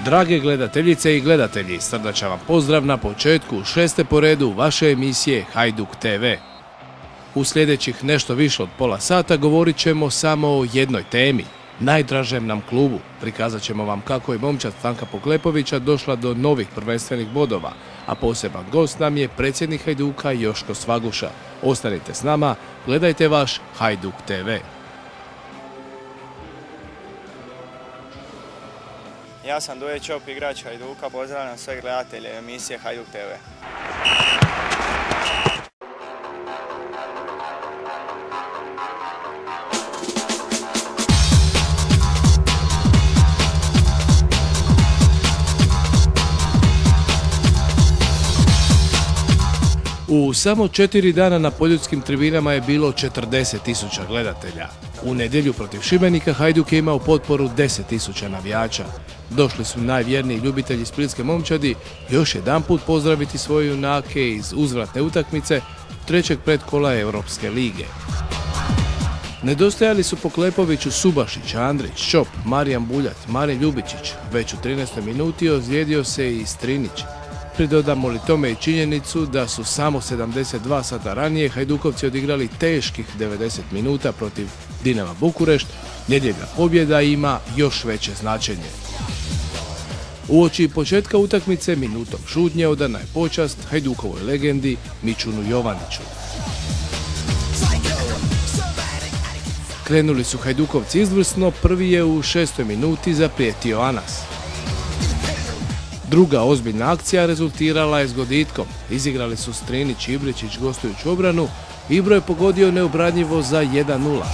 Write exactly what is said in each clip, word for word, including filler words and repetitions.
Drage gledateljice i gledatelji, srdačan vam pozdrav na početku šeste po redu vaše emisije Hajduk te ve. U sljedećih nešto više od pola sata govorit ćemo samo o jednoj temi, najdražem nam klubu. Prikazat ćemo vam kako je momčad Stanka Poklepovića došla do novih prvenstvenih bodova, a poseban gost nam je predsjednik Hajduka Joško Svaguša. Ostanite s nama, gledajte vaš Hajduk te ve. Ja sam Duje Čop, igrač Hajduka, pozdravljam sve gledatelje emisije Hajduk te ve. U samo četiri dana na poljudskim tribinama je bilo četrdeset tisuća gledatelja. U nedjelju protiv Šibenika Hajduk je imao potporu deset tisuća navijača. Došli su najvjerniji ljubitelji splitske momčadi još jedanput pozdraviti svoje junake iz uzvratne utakmice trećeg predkola Europske lige. Nedostajali su Poklepoviću Subašić, Andrić, Čop, Marijan Buljat, Marin Ljubičić. Već u trinaestoj minuti ozlijedio se i Strinić. Pridodamo li tome i činjenicu da su samo sedamdeset dva sata ranije Hajdukovci odigrali teških devedeset minuta protiv Dinama Bukurešt, nedjeljna pobjeda ima još veće značenje. Uoči početka utakmice minutom šutnje odana je počast Hajdukovoj legendi Mičunu Jovaniću. Krenuli su Hajdukovci izvrsno, prvi je u šestoj minuti zaprijetio Anas. Druga ozbiljna akcija rezultirala je s goditkom. Izigrali su Strinić i Ibričić gostujuću obranu. Ibro je pogodio neobranjivo za jedan nula.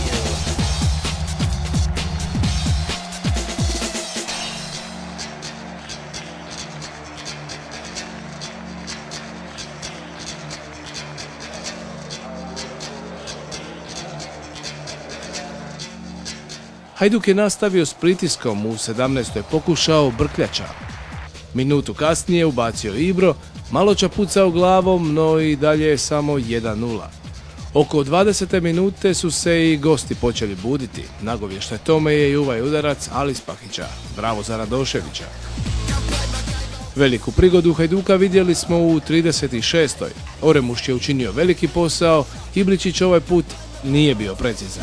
Hajduk je nastavio s pritiskom, u sedamnaestoj pokušao Brkljača. Minutu kasnije ubacio Ibro, malo čapucao glavom, no i dalje je samo jedan nula. Oko dvadesete minute su se i gosti počeli buditi. Nagovještaj tome je i ovaj udarac Alispahića. Bravo za Radoševića. Veliku prigodu Hajduka vidjeli smo u trideset šestoj Oremuš je učinio veliki posao, Ibričić ovaj put nije bio precizan.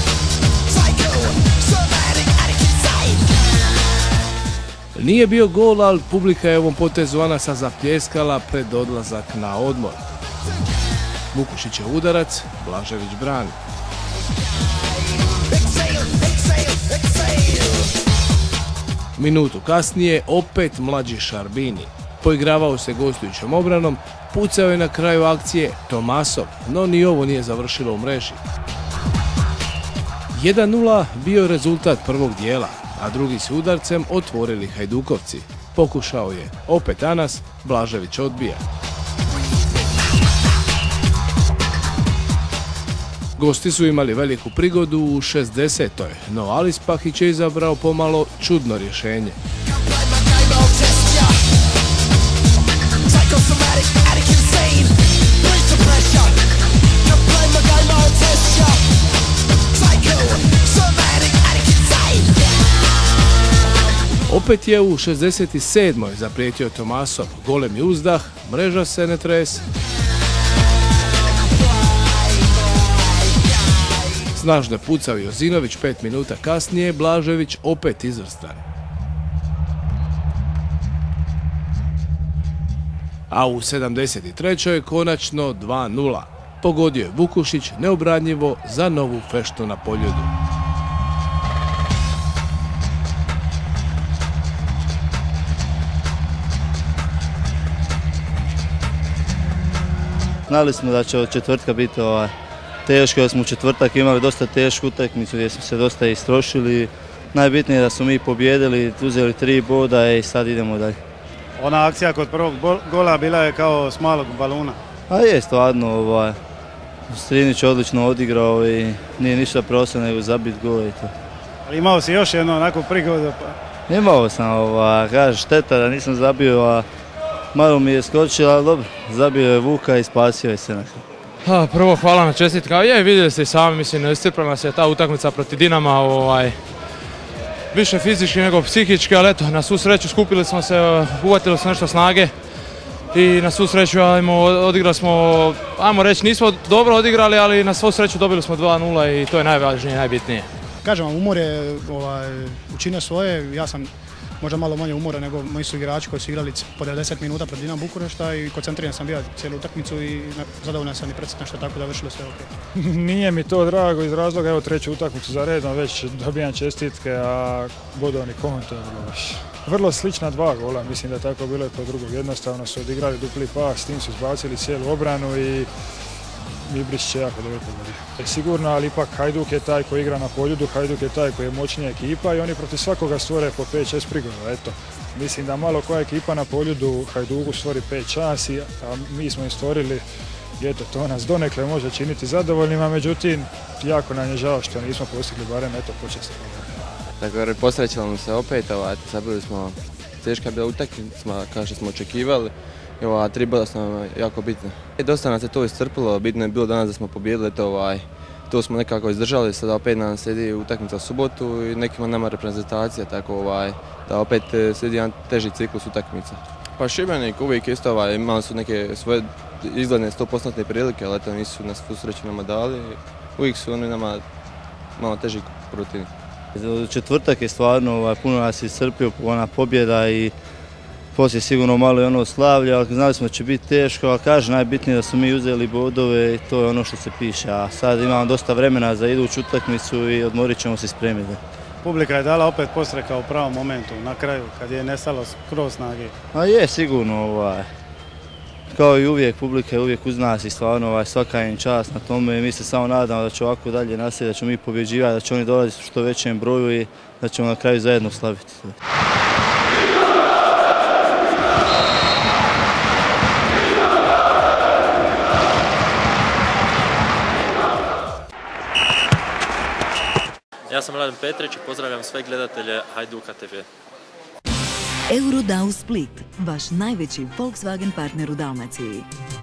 Nije bio gol, ali publika je ovom potezu Anasa zapljeskala pred odlazak na odmor. Vukušićev udarac, Blažević brani. Minutu kasnije opet mlađi Šarbini. Poigravao se gostujućom obranom, pucao je na kraju akcije Tomasov, no ni ovo nije završilo u mreži. jedan nula bio rezultat prvog dijela, a drugi su udarcem otvorili Hajdukovci. Pokušao je opet Anas, Blažević odbija. Gosti su imali veliku prigodu u šezdesetoj no Alispahić je izabrao pomalo čudno rješenje. Opet je u šezdeset sedmoj zaprijetio Tomasov, golemi uzdah, mreža se ne trese. Snažno je pucao Jozinović, pet minuta kasnije, Blažević opet izvrstan. A u sedamdeset trećoj konačno dva nula. Pogodio je Vukušić neobranjivo za novu feštu na Poljudu. Znali smo da će od četvrtka biti ovaj, teško, jer smo u četvrtak imali dosta tešku utakmicu gdje smo se dosta istrošili. Najbitnije je da smo mi pobjedili, uzeli tri boda i sad idemo dalje. Ona akcija kod prvog gola bila je kao s malog baluna. A je stvarno, ovaj, Strinić je odlično odigrao i nije ništa preostalo nego zabit gol i to. Ali imao si još jednu onakvu prigodu? Pa... Imao sam, ovaj, kaže, šteta da nisam zabio, a malo mi je skočio, ali dobro, zabio je Vuka i spasio je se na kraju. Prvo hvala na čestitkama. Je, vidjeli ste i sami, mislim, iscrpila nas je ta utakmica protiv Dinama. Ovaj, više fizički nego psihički, ali eto, na svu sreću skupili smo se, uvatili smo nešto snage i na svu sreću ajmo, odigrali smo, ajmo reći, nismo dobro odigrali, ali na svu sreću dobili smo dva nula i to je najvažnije i najbitnije. Kažem vam, umor je ovaj, učinio svoje, ja sam možda malo manje umora nego moji su igrači koji su igrali po devedeset minuta pred Dinamo Bukurešta i koncentriran sam bio cijelu utakmicu i zadovoljan sam i predsjedno što je tako završilo sve ok. Nije mi to drago iz razloga, evo treću utakmicu za redom, već dobijam čestitke, a bodovni konto to je vrlo loš. Vrlo slična dva gola, mislim da je tako bilo i kod drugog. Jednostavno su odigrali dupli pas, s tim su izbacili cijelu obranu i Ibrić će jako dobro pogodio. Sigurno, ali ipak Hajduk je taj koji igra na poljudu, Hajduk je taj koji je moćnija ekipa i oni protiv svakoga stvore po pet šest prigoda. Eto, mislim da malo koja ekipa na poljudu Hajduku stvori pet šansi, a mi smo im stvorili, eto, to nas donekle može činiti zadovoljnima, međutim, jako nam je žao što nismo postigli barem eto počasno. Tako, posrećilo nam se opet, zabili smo teška bila utakmica kao što smo očekivali. Ova tri boda su nam jako bitne. Dosta nas je to iscrpilo, bitno je bilo danas da smo pobijedili, to, ovaj, to smo nekako izdržali, sada opet nam slijedi utakmica u subotu i nekima nama reprezentacija, tako ovaj, da opet slijedi jedan teži ciklus utakmica. Pa Šibenik uvijek isto, ovaj, imali su neke svoje izgledne sto posto prilike, ali eto nisu nas u sreću nama dali, uvijek su oni nama malo teži protivni. Četvrtak je stvarno ovaj, puno nas iscrpio, ona pobjeda i poslije sigurno malo i ono slavlja, ali znali smo da će biti teško, ali kaže najbitnije da smo mi uzeli bodove i to je ono što se piše, a sad imamo dosta vremena za iduću utakmicu i odmorit ćemo se spremiti. Publika je dala opet podstreka u pravom momentu, na kraju, kad je nestalo skroz snage. A je, sigurno, ovaj, kao i uvijek, publika je uvijek uz nas i stvarno ovaj, svaka im čast na tome i mi se samo nadamo da će ovako dalje nastaviti, da ćemo mi pobjeđivati, da će oni dolaziti u što većem broju i da ćemo na kraju zajedno slaviti. Ja sam Mladen Petrić i pozdravljam sve gledatelje Hajduka te ve. Eurodau Split, vaš najveći Volkswagen partner u Dalmaciji.